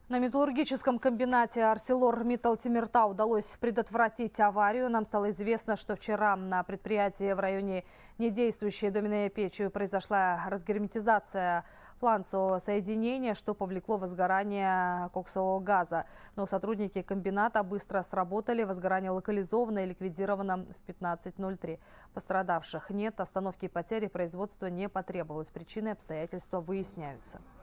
На металлургическом комбинате ArcelorMittal Темиртау удалось предотвратить аварию. Нам стало известно, что вчера на предприятии в районе недействующей доменной печи произошла разгерметизация фланцевого соединения, что повлекло возгорание коксового газа. Но сотрудники комбината быстро сработали. Возгорание локализовано и ликвидировано в 15:03. Пострадавших нет. Остановки и потери производства не потребовалось. Причины и обстоятельства выясняются.